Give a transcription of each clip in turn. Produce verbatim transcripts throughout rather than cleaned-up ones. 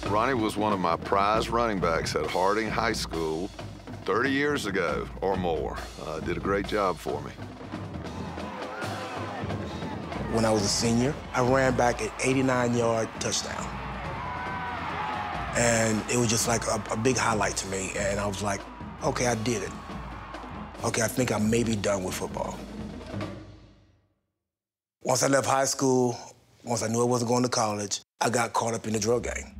Ronnie was one of my prize running backs at Harding High School thirty years ago or more. Uh, did a great job for me. When I was a senior, I ran back an eighty-nine yard touchdown. And it was just like a, a big highlight to me. And I was like, okay, I did it. Okay, I think I may be done with football. Once I left high school, once I knew I wasn't going to college, I got caught up in the drug game.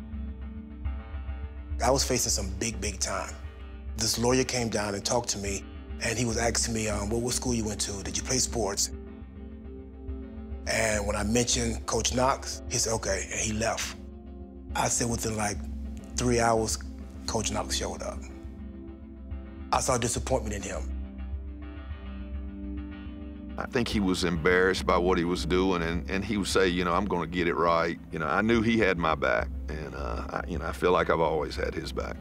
I was facing some big, big time. This lawyer came down and talked to me, and he was asking me, um, well, what school you went to? Did you play sports? And when I mentioned Coach Knox, he said, okay, and he left. I said within like three hours, Coach Knox showed up. I saw disappointment in him. I think he was embarrassed by what he was doing, and, and he would say, you know, I'm going to get it right. You know, I knew he had my back, and, uh, I, you know, I feel like I've always had his back.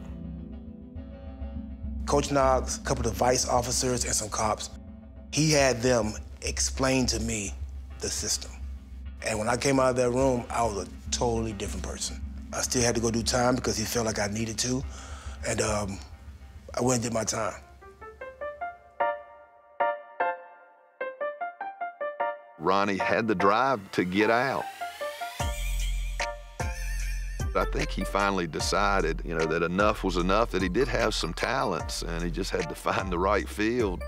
Coach Knox, a couple of vice officers, and some cops, he had them explain to me the system. And when I came out of that room, I was a totally different person. I still had to go do time because he felt like I needed to, and um, I went and did my time. Ronnie had the drive to get out. I think he finally decided, you know, that enough was enough, that he did have some talents, and he just had to find the right field.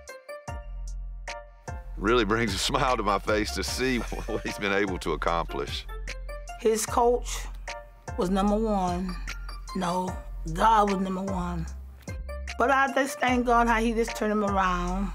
Really brings a smile to my face to see what he's been able to accomplish. His coach was number one. No, God was number one. But I just thank God how he just turned him around.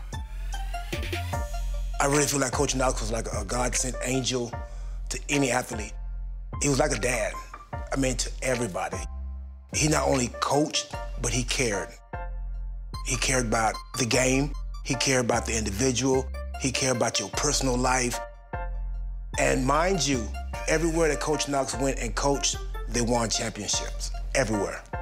I really feel like Coach Knox was like a God-sent angel to any athlete. He was like a dad, I mean, to everybody. He not only coached, but he cared. He cared about the game, he cared about the individual, he cared about your personal life. And mind you, everywhere that Coach Knox went and coached, they won championships, everywhere.